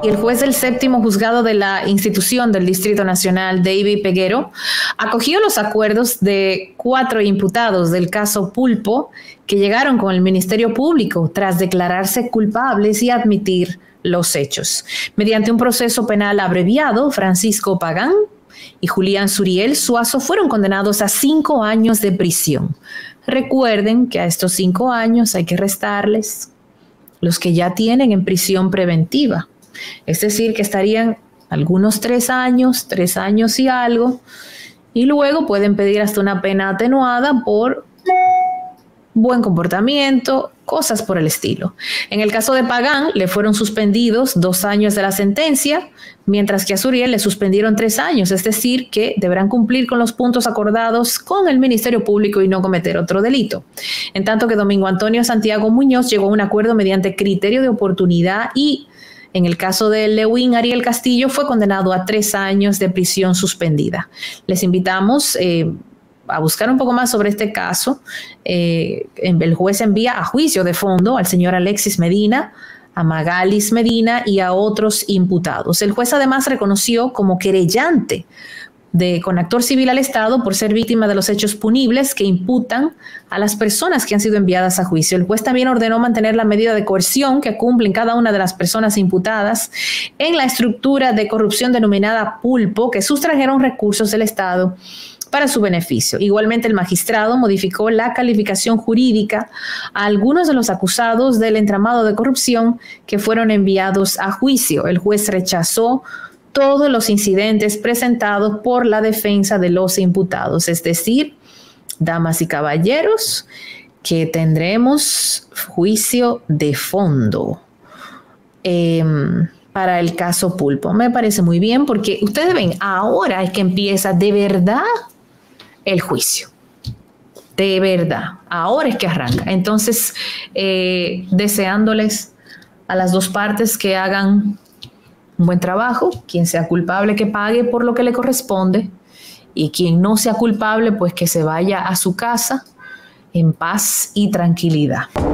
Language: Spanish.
el juez del séptimo juzgado de la institución del Distrito Nacional, David Peguero, acogió los acuerdos de 4 imputados del caso Pulpo que llegaron con el Ministerio Público tras declararse culpables y admitir los hechos. Mediante un proceso penal abreviado, Francisco Pagán y Julián Suriel Suazo fueron condenados a 5 años de prisión. Recuerden que a estos 5 años hay que restarles los que ya tienen en prisión preventiva. Es decir, que estarían algunos 3 años y algo, y luego pueden pedir hasta una pena atenuada por buen comportamiento, cosas por el estilo. En el caso de Pagán, le fueron suspendidos 2 años de la sentencia, mientras que a Suriel le suspendieron 3 años, es decir, que deberán cumplir con los puntos acordados con el Ministerio Público y no cometer otro delito. En tanto que Domingo Antonio Santiago Muñoz llegó a un acuerdo mediante criterio de oportunidad y, en el caso de Lewin Ariel Castillo, fue condenado a 3 años de prisión suspendida. Les invitamos a buscar un poco más sobre este caso. El juez envía a juicio de fondo al señor Alexis Medina, a Magalis Medina y a otros imputados. El juez además reconoció como querellante con actor civil al Estado por ser víctima de los hechos punibles que imputan a las personas que han sido enviadas a juicio. El juez también ordenó mantener la medida de coerción que cumplen cada una de las personas imputadas en la estructura de corrupción denominada Pulpo, que sustrajeron recursos del Estado para su beneficio. Igualmente, el magistrado modificó la calificación jurídica a algunos de los acusados del entramado de corrupción que fueron enviados a juicio. El juez rechazó todos los incidentes presentados por la defensa de los imputados, es decir, damas y caballeros, que tendremos juicio de fondo para el caso Pulpo. Me parece muy bien porque ustedes ven, ahora es que empieza de verdad el juicio. De verdad, ahora es que arranca. Entonces, deseándoles a las dos partes que hagan un buen trabajo, quien sea culpable que pague por lo que le corresponde y quien no sea culpable pues que se vaya a su casa en paz y tranquilidad.